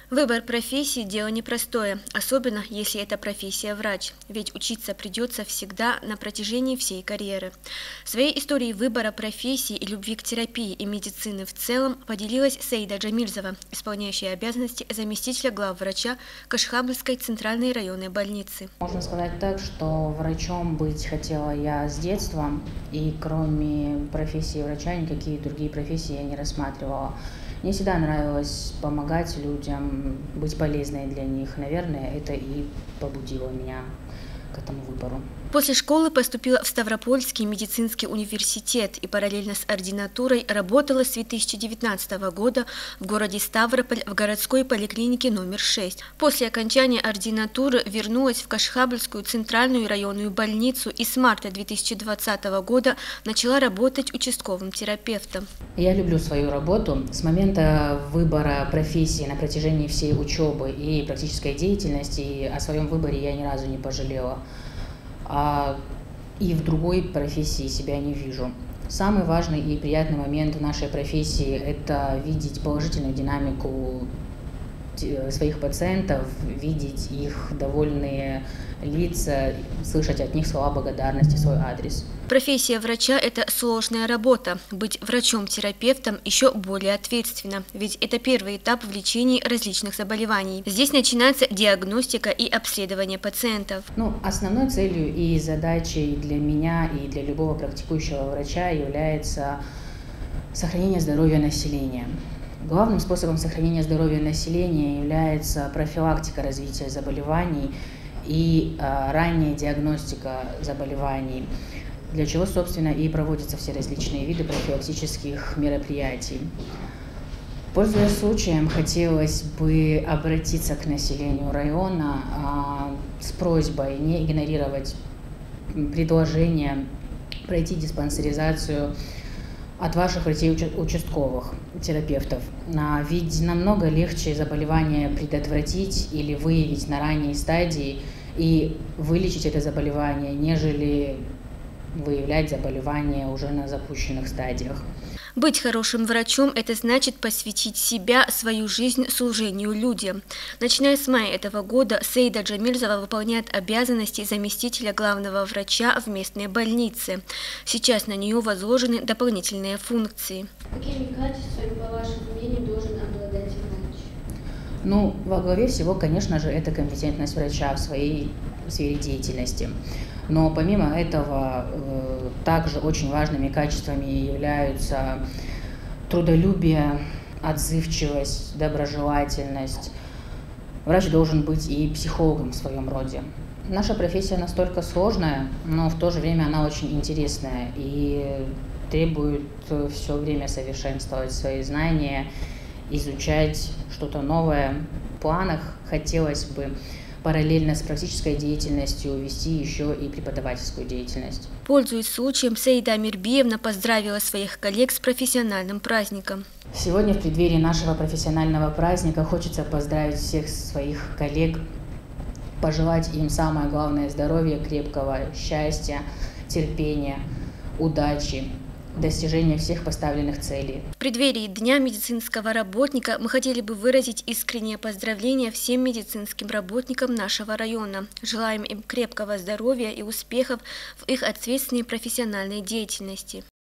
Выбор профессии – дело непростое, особенно если это профессия врач, ведь учиться придется всегда на протяжении всей карьеры. Своей историей выбора профессии и любви к терапии и медицины в целом поделилась Саида Джамильзова, исполняющая обязанности заместителя главврача Кашхабльской центральной районной больницы. Можно сказать так, что врачом быть хотела я с детства, и кроме профессии врача никакие другие профессии я не рассматривала. Мне всегда нравилось помогать людям, быть полезной для них. Наверное, это и побудило меня к этому выбору. После школы поступила в Ставропольский медицинский университет и параллельно с ординатурой работала с 2019 года в городе Ставрополь в городской поликлинике номер 6. После окончания ординатуры вернулась в Кашхабльскую центральную районную больницу и с марта 2020 года начала работать участковым терапевтом. Я люблю свою работу. С момента выбора профессии на протяжении всей учебы и практической деятельности о своем выборе я ни разу не пожалела. И в другой профессии себя не вижу. Самый важный и приятный момент в нашей профессии – это видеть положительную динамику своих пациентов, видеть их довольные лица, слышать от них слова благодарности в свой адрес. Профессия врача – это сложная работа. Быть врачом-терапевтом еще более ответственно, ведь это первый этап в лечении различных заболеваний. Здесь начинается диагностика и обследование пациентов. Основной целью и задачей для меня и для любого практикующего врача является сохранение здоровья населения. Главным способом сохранения здоровья населения является профилактика развития заболеваний и ранняя диагностика заболеваний, для чего, собственно, и проводятся все различные виды профилактических мероприятий. Пользуясь случаем, хотелось бы обратиться к населению района с просьбой не игнорировать предложение пройти диспансеризацию от ваших врачей участковых терапевтов. Ведь намного легче заболевание предотвратить или выявить на ранней стадии и вылечить это заболевание, нежели выявлять заболевание уже на запущенных стадиях. Быть хорошим врачом – это значит посвятить себя, свою жизнь служению людям. Начиная с мая этого года Саида Джамильзова выполняет обязанности заместителя главного врача в местной больнице. Сейчас на нее возложены дополнительные функции. Какими качествами, по вашему мнению, должен обладать врач? Во главе всего, конечно же, это компетентность врача в своей сфере деятельности. Но помимо этого, также очень важными качествами являются трудолюбие, отзывчивость, доброжелательность. Врач должен быть и психологом в своем роде. Наша профессия настолько сложная, но в то же время она очень интересная и требует все время совершенствовать свои знания, изучать что-то новое. В планах хотелось бы параллельно с практической деятельностью вести еще и преподавательскую деятельность. Пользуясь случаем, Саида Амирбиевна поздравила своих коллег с профессиональным праздником. Сегодня в преддверии нашего профессионального праздника хочется поздравить всех своих коллег, пожелать им самое главное – здоровья, крепкого счастья, терпения, удачи, достижения всех поставленных целей. В преддверии Дня медицинского работника мы хотели бы выразить искреннее поздравление всем медицинским работникам нашего района. Желаем им крепкого здоровья и успехов в их ответственной профессиональной деятельности.